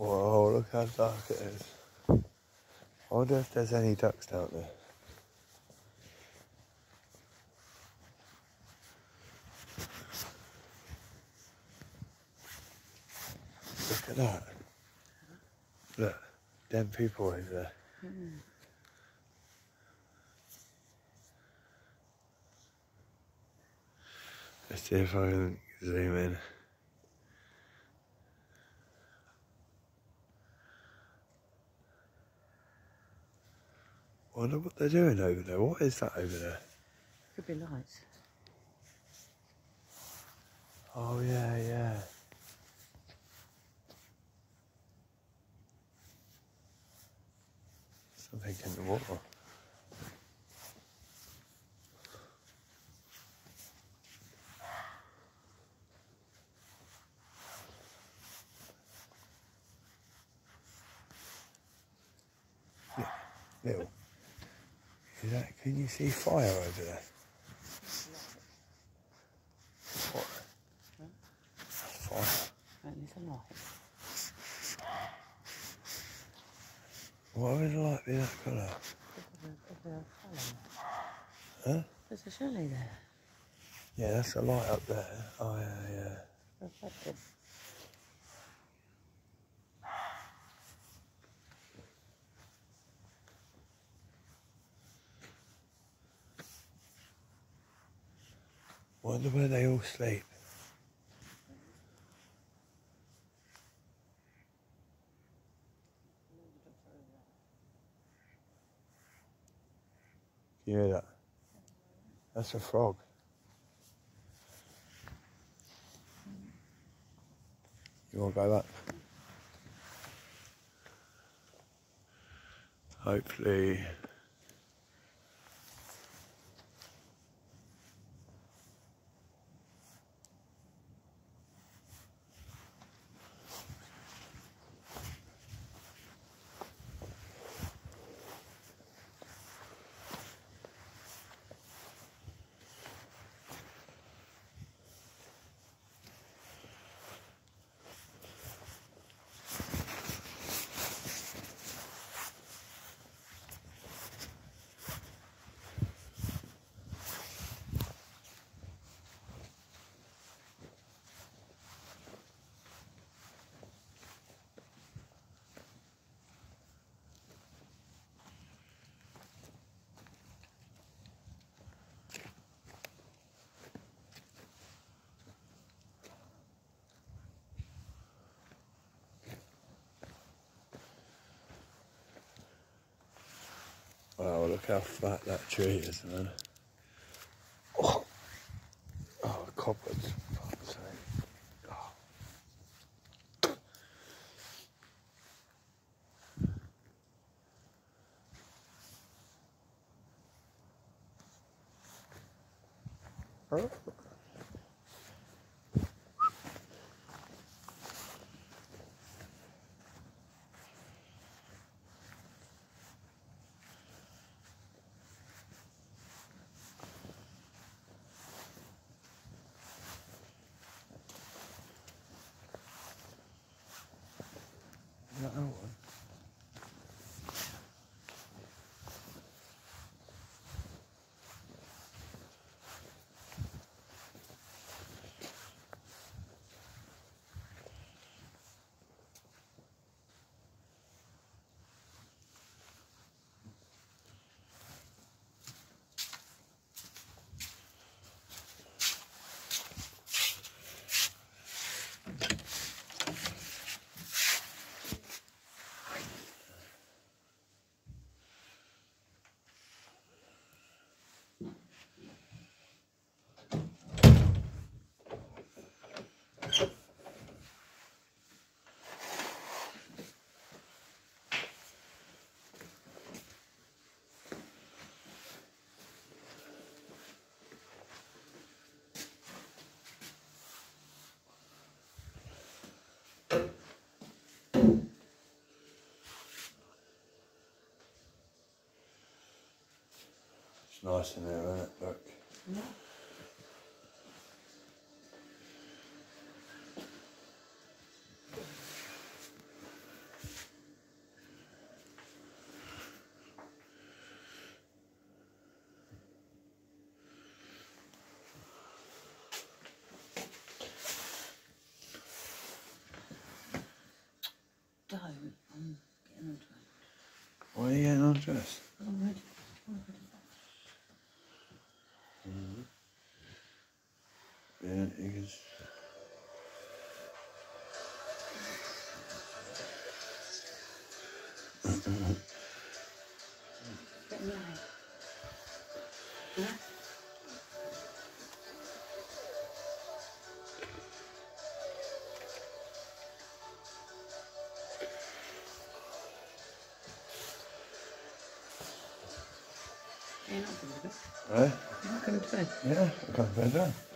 Whoa, look how dark it is. I wonder if there's any ducks down there. Look at that. Look, them people over there. Let's see if I can zoom in. I wonder what they're doing over there. What is that over there? Could be lights. Oh, yeah, yeah. Something in the water. Little. Is that, can you see fire over there? What? Huh? That's fire. Right, there's a light. Why would the light be that colour? Huh? There's a chalet there. Yeah, that's a light up there. Oh, yeah, yeah. Reflected. Wonder where they all sleep. You hear that? That's a frog. You want to go back? Hopefully. Wow, look how fat that tree is, man. Oh, oh, cobwebs. Fuck's sake. Oh. Huh? Is that one? It's nice in there, isn't it? Look. Yeah. Why are you getting undressed? Alright. Yeah, you can. Get in line. Huh? You're not going to bed. Right? You're not going to bed. Yeah, I got to bed now.